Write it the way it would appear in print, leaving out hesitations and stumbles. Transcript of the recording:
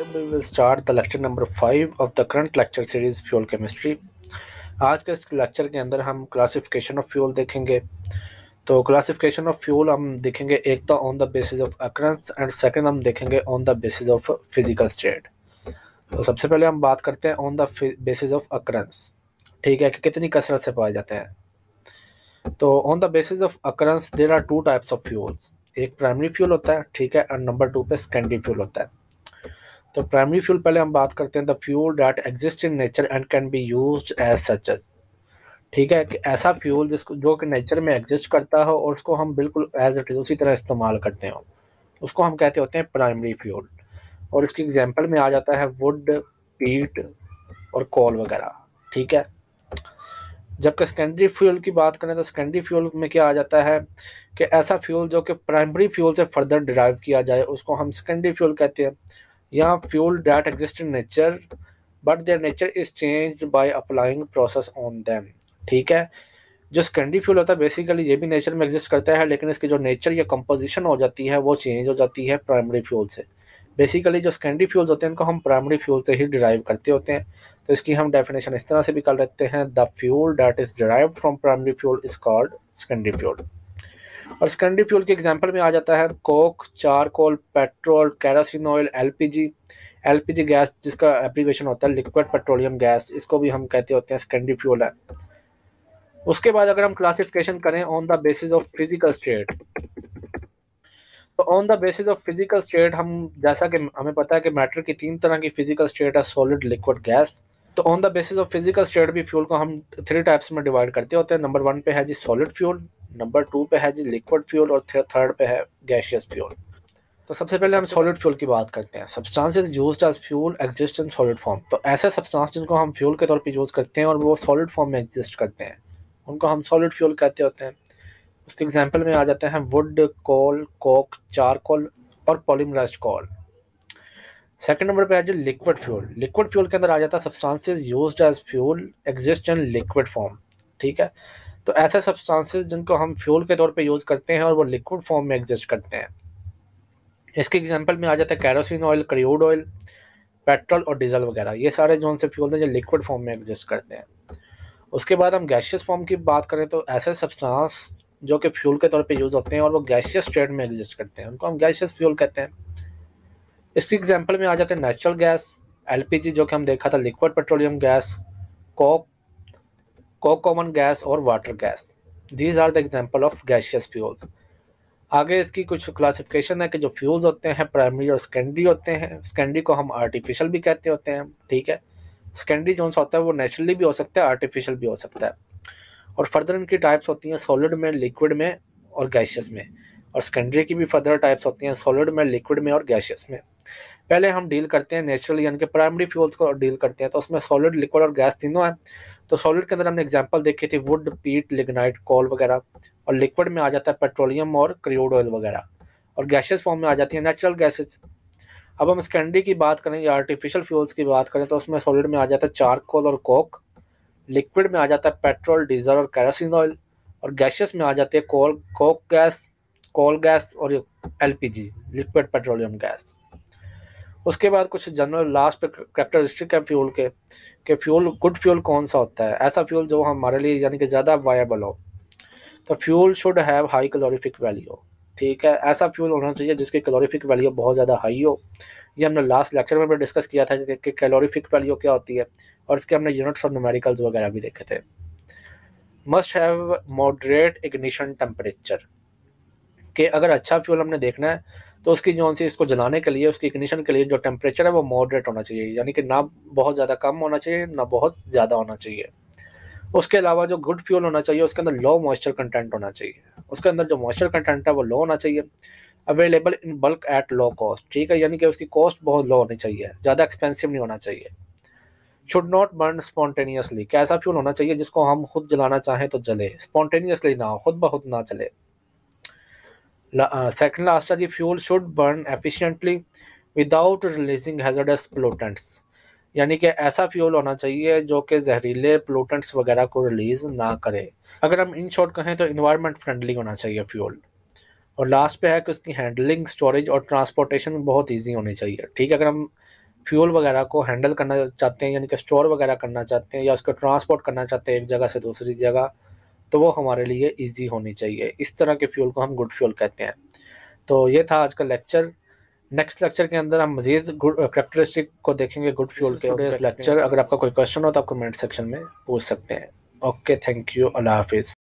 we will start the lecture number 5 of the current lecture series fuel chemistry. आज के इस lecture के अंदर हम क्लासिफिकेशन ऑफ फ्यूल देखेंगे। तो क्लासिफिकेशन ऑफ फ्यूल हम देखेंगे, एक तो on the basis of occurrence and second हम देखेंगे on the basis of physical state. तो सबसे पहले हम बात करते हैं on the basis of occurrence, ठीक है, कि कितनी कसरत से पाए जाते हैं। तो on the basis of occurrence there are two types of fuels. एक प्राइमरी फ्यूल होता है, ठीक है, और नंबर 2 पे सेकेंडरी फ्यूल होता है। तो प्राइमरी फ्यूल पहले हम बात करते हैं, the fuel that exist in nature and can be used as such, ठीक है, कि ऐसा फ्यूल जिसको जो कि नेचर में एग्जिस्ट करता हो और उसको हम बिल्कुल एज इट इज उसी तरह इस्तेमाल करते हो, उसको हम कहते होते हैं प्राइमरी फ्यूल। और इसकी एग्जांपल में आ जाता है वुड, पीट और कोल वगैरह, ठीक है। जबकि सेकेंडरी फ्यूल की बात करें तो सेकेंडरी फ्यूल में क्या आ जाता है कि ऐसा फ्यूल जो कि प्राइमरी फ्यूल से फर्दर डिराइव किया जाए उसको हम सेकेंडरी फ्यूल कहते हैं, या fuel that exist in nature but their nature is changed by applying process on them, ठीक है। जो सेकेंडरी फ्यूल होता है बेसिकली ये भी नेचर में एग्जिस्ट करता है, लेकिन इसकी जो नेचर या कंपोजिशन हो जाती है वो चेंज हो जाती है प्राइमरी फ्यूल से। बेसिकली जो सेकेंडरी फ्यूल्स होते हैं इनको हम प्राइमरी फ्यूल से ही डिराइव करते होते हैं। तो इसकी हम डेफिनेशन इस तरह से भी कर लेते हैं, the fuel that is derived from primary fuel is called secondary fuel. और सेकेंडरी फ्यूल के एग्जांपल में आ जाता है coke, charcoal, petrol, kerosene oil, LPG. LPG gas जिसका एब्रीविएशन होता है लिक्विड पेट्रोलियम गैस, इसको भी हम कहते होते हैं सेकेंडरी फ्यूल है। उसके बाद अगर हम क्लासिफिकेशन करें on the basis of physical state, तो on the basis of physical state हम, जैसा कि हमें पता है कि मैटर की 3 तरह की फिजिकल स्टेट है, सॉलिड, लिक्विड, गैस। तो on the basis of physical state भी फ्यूल को हम 3 टाइप्स में डिवाइड करते होते हैं। नंबर 1 पे है जी सॉलिड फ्यूल, नंबर 2 पे है जी लिक्विड फ्यूल और थर्ड पे है गैसियस फ्यूल। तो सबसे पहले हम सॉलिड फ्यूल की बात करते हैं। Substances used as fuel exist in solid form. तो ऐसे सब्सटेंस जिनको हम फ्यूल के तौर पे यूज करते हैं और वो सॉलिड फॉर्म में एग्जिस्ट करते हैं उनको हम सॉलिड फ्यूल कहते होते हैं। उसके एग्जांपल में आ जाते हैं वुड, कोल, कोक, चारकोल और पॉलीमराइज्ड कोल। सेकंड नंबर पे है जो लिक्विड फ्यूल। लिक्विड फ्यूल के अंदर आ जाता है substances used as fuel exist in liquid form, ठीक है। तो ऐसे सब्सटेंसेस जिनको हम फ्यूल के तौर पे यूज करते हैं और वो लिक्विड फॉर्म में एग्जिस्ट करते हैं। इसके एग्जांपल में आ जाता है kerosene oil, crude oil, petrol और डीजल वगैरह। ये सारे जो से फ्यूल हैं जो लिक्विड फॉर्म में एग्जिस्ट करते हैं। उसके बाद हम गैसियस फॉर्म की बात करें तो ऐसे सब्सटेंस जो कि फ्यूल के तौर पे यूज होते हैं और वो गैसियस स्टेट में एग्जिस्ट करते हैं उनको हम गैसियस फ्यूल कहते हैं। इसके एग्जांपल में आ जाते हैं नेचुरल गैस, एलपीजी जो कि हम देखा था, liquid petroleum gas, coke, coke common gas और water gas. These are the example of gaseous fuels. आगे इसकी कुछ क्लासिफिकेशन है कि जो फ्यूल्स होते हैं प्राइमरी और सेकेंडरी होते हैं। सेकेंडरी को हम आर्टिफिशियल भी कहते होते हैं, ठीक है। सेकेंडरी जो होता है वो नेचुरली भी हो सकता है, आर्टिफिशियल भी हो सकता है। और फर्दर इनकी टाइप्स होती हैं सॉलिड में, लिक्विड में और गैसियस में। और सेकेंडरी की भी फर्दर टाइप्स होती हैं सॉलिड में, लिक्विड में और गैसियस में। पहले हम डील करते हैं नेचुरल यानी कि प्राइमरी फ्यूल्स को डील करते हैं। तो उसमें सॉलिड, लिक्विड और गैस तीनों है। तो सॉलिड के अंदर हमने एग्जांपल देखी थी वुड, पीट, लिग्नाइट, कोल वगैरह। और लिक्विड में आ जाता है पेट्रोलियम और क्रूड ऑयल वगैरह। और गैसियस फॉर्म में आ जाती है नेचुरल गैसेज। अब हम सेकेंडरी की बात करें या आर्टिफिशियल फ्यूल्स की बात करें तो उसमें सॉलिड में आ जाता है चारकोल और कोक, लिक्विड में आ जाता है पेट्रोल, डीजल और केरोसिन ऑयल, और गैसियस में आ जाती है कोक गैस, कोल गैस और एलपीजी, लिक्विड पेट्रोलियम गैस। उसके बाद कुछ जनरल लास्ट पे कैरेक्टरिस्टिक है फ्यूल के, कि फ्यूल, गुड फ्यूल कौन सा होता है। ऐसा फ्यूल जो हमारे लिए यानी कि ज़्यादा वायबल हो। तो fuel should have high calorific value, ठीक है। ऐसा फ्यूल होना चाहिए जिसकी कैलोरीफिक वैल्यू बहुत ज़्यादा हाई हो। ये हमने लास्ट लेक्चर में भी डिस्कस किया था कि कैलोरीफिक वैल्यू क्या होती है, और इसके हमने यूनिट्स और न्यूमेरिकल्स वगैरह भी देखे थे। Must have moderate ignition temperature, कि अगर अच्छा फ्यूल हमने देखना है तो उसकी जो सी इसको जलाने के लिए, उसकी इग्निशन के लिए जो टेम्परेचर है वो मॉडरेट होना चाहिए, यानी कि ना बहुत ज़्यादा कम होना चाहिए ना बहुत ज़्यादा होना चाहिए। उसके अलावा जो गुड फ्यूल होना चाहिए उसके अंदर लो मॉइस्चर कंटेंट होना चाहिए, उसके अंदर जो मॉइस्चर कंटेंट है वो लो होना चाहिए। Available in bulk at low cost, ठीक है, यानी कि उसकी कॉस्ट बहुत लो होनी चाहिए, ज़्यादा एक्सपेंसिव नहीं होना चाहिए। शुड नॉट बर्न स्पॉन्टेनियसली, कैसा फ्यूल होना चाहिए जिसको हम खुद जलाना चाहें तो जले, स्पॉन्टेनियसली ना हो, खुद ब खुद ना चले। सेकंड लास्ट है जी fuel should burn efficiently without releasing hazardous pollutants, यानी कि ऐसा फ्यूल होना चाहिए जो कि जहरीले पोल्यूटेंट्स वगैरह को रिलीज ना करे। अगर हम इन शॉर्ट कहें तो इन्वायरमेंट फ्रेंडली होना चाहिए फ्यूल। और लास्ट पे है कि उसकी हैंडलिंग, स्टोरेज और ट्रांसपोर्टेशन बहुत इजी होनी चाहिए, ठीक है। अगर हम फ्यूल वगैरह को हैंडल करना चाहते हैं, यानी कि स्टोर वगैरह करना चाहते हैं या उसको ट्रांसपोर्ट करना चाहते हैं एक जगह से दूसरी जगह, तो वो हमारे लिए ईजी होनी चाहिए। इस तरह के फ्यूल को हम गुड फ्यूल कहते हैं। तो ये था आज का लेक्चर। नेक्स्ट लेक्चर के अंदर हम मजीद गुड करेक्टरिस्टिक को देखेंगे गुड फ्यूल के। टुडेस लेक्चर, अगर आपका कोई क्वेश्चन हो तो आप कमेंट सेक्शन में पूछ सकते हैं। ओके, थैंक यू, अल्लाह हाफिज़।